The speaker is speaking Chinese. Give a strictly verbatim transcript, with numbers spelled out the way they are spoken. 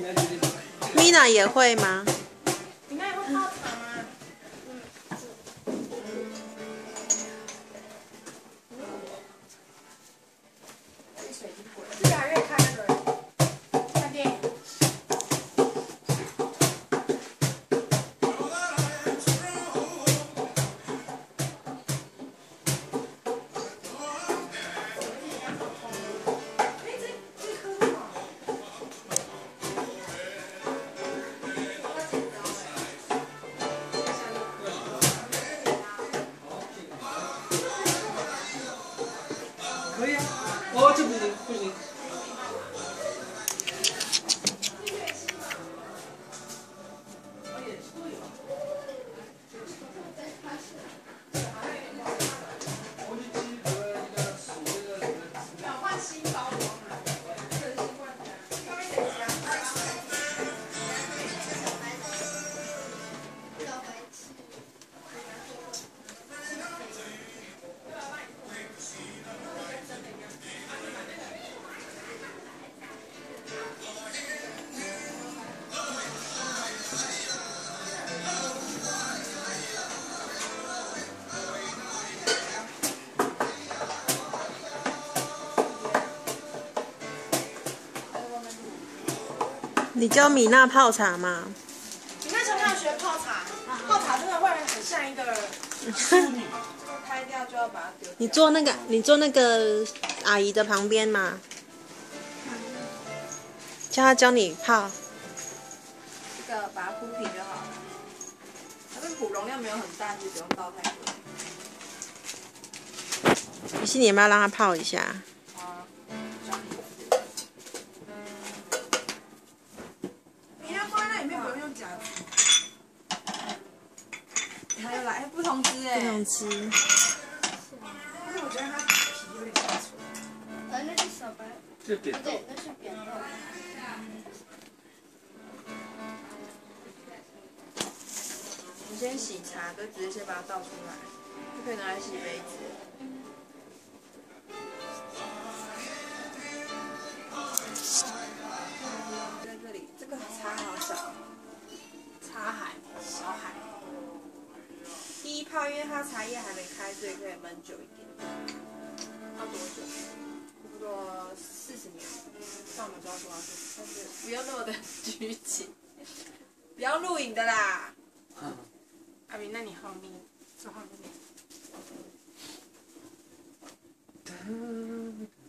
Mina 也会吗？ 你那也会泡茶吗？越来越看那个看电影。 可以啊，哦，这不行不行。 你教米娜泡茶吗？ 你那从小学泡茶，泡茶真的会很像一个淑女，拍掉就要把它丢掉。 你坐那个，你坐那个阿姨的旁边嘛，叫她教你泡。 这个把它铺平就好了。它这个壶容量没有很大，就不用倒太多。 于是你有没有让她泡一下？ 好，你要放在那里面不用用夹子。还有来不同汁哎。 不同汁。 但是我觉得它皮有点下垂。 呃，那是小白， 这扁豆。 对，那是扁豆。 你先洗茶，就直接先把它倒出来，就可以拿来洗杯子。在这里，这个茶好小，茶海，小海。第一泡，因为它茶叶还没开，所以可以焖久一点。要多久？差不多四十年。但我们知道多少岁，但是不要那么的拘谨，不要录影的啦。阿明，那你后面坐后面。